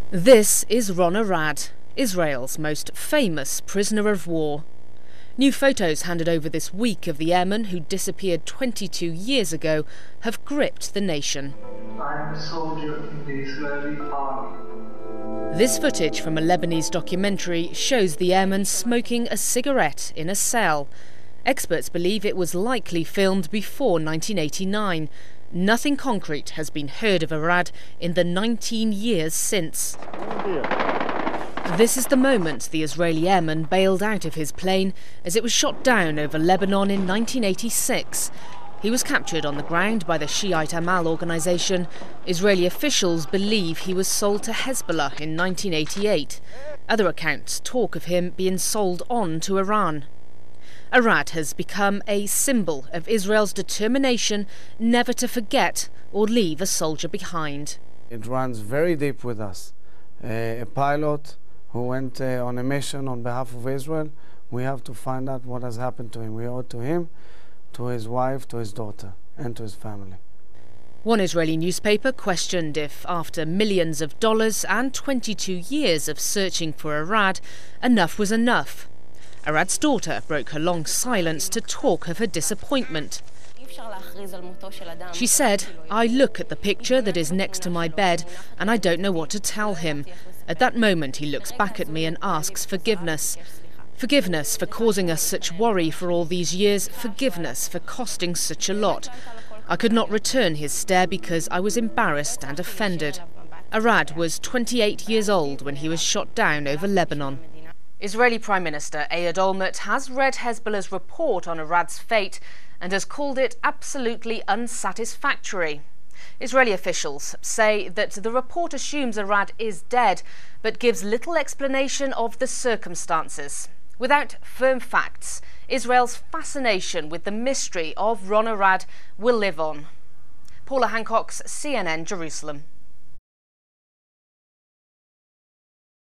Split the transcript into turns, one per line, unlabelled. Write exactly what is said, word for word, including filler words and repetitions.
This is Ron Arad, Israel's most famous prisoner of war. New photos handed over this week of the airman who disappeared twenty-two years ago have gripped the nation.
I am a soldier in the Israeli army.
This footage from a Lebanese documentary shows the airman smoking a cigarette in a cell. Experts believe it was likely filmed before nineteen eighty-nine. Nothing concrete has been heard of Arad in the nineteen years since. This is the moment the Israeli airman bailed out of his plane as it was shot down over Lebanon in nineteen eighty-six. He was captured on the ground by the Shiite Amal organisation. Israeli officials believe he was sold to Hezbollah in nineteen eighty-eight. Other accounts talk of him being sold on to Iran. Arad has become a symbol of Israel's determination never to forget or leave a soldier behind.
It runs very deep with us. Uh, a pilot who went uh, on a mission on behalf of Israel, we have to find out what has happened to him. We owe it to him, to his wife, to his daughter, and to his family.
One Israeli newspaper questioned if, after millions of dollars and twenty-two years of searching for Arad, enough was enough. Arad's daughter broke her long silence to talk of her disappointment. She said, "I look at the picture that is next to my bed and I don't know what to tell him. At that moment he looks back at me and asks forgiveness. Forgiveness for causing us such worry for all these years, forgiveness for costing such a lot. I could not return his stare because I was embarrassed and offended." Arad was twenty-eight years old when he was shot down over Lebanon. Israeli Prime Minister Arad has read Hezbollah's report on Arad's fate and has called it absolutely unsatisfactory. Israeli officials say that the report assumes Arad is dead but gives little explanation of the circumstances. Without firm facts, Israel's fascination with the mystery of Ron Arad will live on. Paula Hancock's C N N Jerusalem.